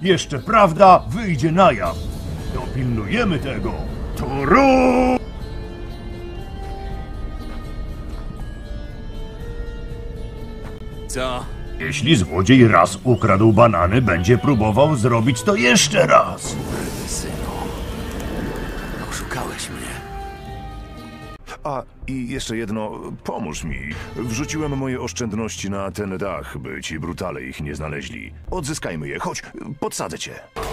Jeszcze prawda wyjdzie na jaw. Dopilnujemy tego. Turu! Co? Jeśli złodziej raz ukradł banany, będzie próbował zrobić to jeszcze raz. Synu. Oszukałeś mnie. A i jeszcze jedno, pomóż mi. Wrzuciłem moje oszczędności na ten dach, by ci brutale ich nie znaleźli. Odzyskajmy je, chodź, podsadzę cię.